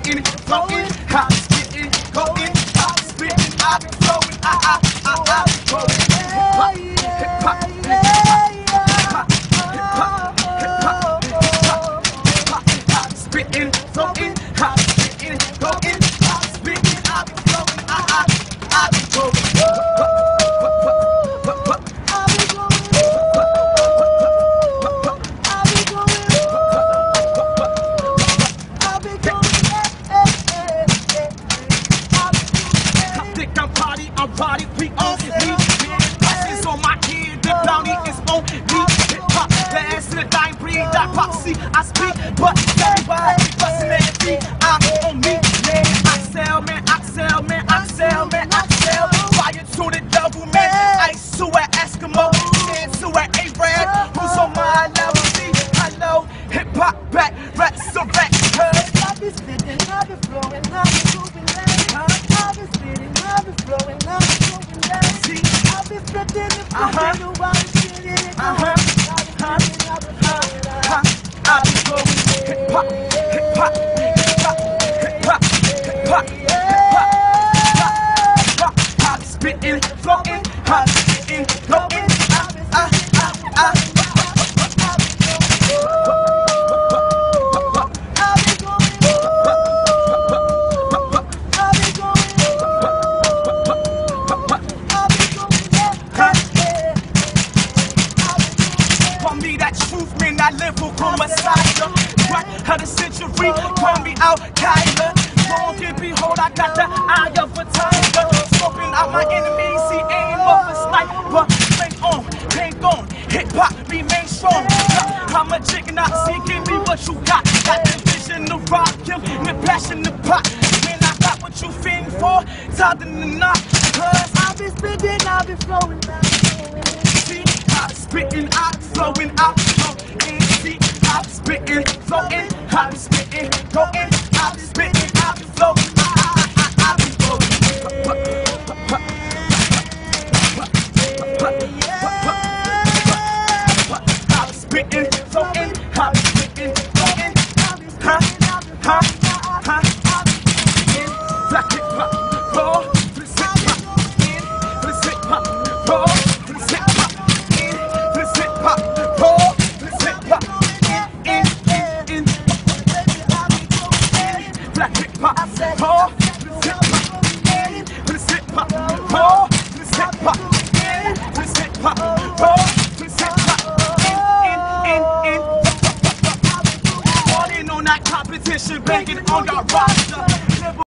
spitting, flowing, I'm spitting, going, I'm spitting, I'm flowing, I flowing. Hip hop, hip hop, hip hop, hip hop, hip hop, hip hop, hip hop, spitting, flowing, I'm spitting, going, I'm spitting, I'm flowing, I flowing. I'm party, we on me. Blessings on my head, the bounty is on me. Hip hop, last in the dying breed. I pop, see, I speak, but everybody bustin' at me. I'm on me, man. I sell, man. I sell, man. I sell, man. I sell. Fire to the devil, man. Ice to an Eskimo, sand to an Arab. Who's on my level? See, hello, hip hop back, resurrect. I've been spitting, I've been flowing, I've been moving down. I've been spitting, I've been flowing, I've been moving down. See, I've been spitting and flowing, no, I've been spitting and flowing. I've been flowing, hip hop, hip hop, hip hop, hip hop, hip hop, hip hop. I've been spitting, flowing, I'm spitting, flowing. Truth, man, I live for Messiah. Right of the century, call me Al-Qaeda. Long and behold, I got the eye of a tiger. Smoking out my enemies, see aim of a sniper. Hang on, hip hop, remain strong. I'm a chicken, I see, give me what you got. Got the vision to rock him, the passion to pop. Man, I got what you fiend for, tied in the knot. I've been spitting, I've been flowing, see, I'm spitting, I'm flowing, I'm flowing. See, I'm spitting, flowing, I'm spitting, going, I'm spitting, I'm flowing, I'm flowing. I'm spitting, flowing, I'm spitting, going, black hip hop, raw, this hip hop, this hip hop, raw, this hip hop, this hip hop, raw, this hip hop, black hip hop, raw, this hip hop, this hip hop, raw, this hip hop, this hip hop, raw, this hip hop, all in on that competition, banging on your roster.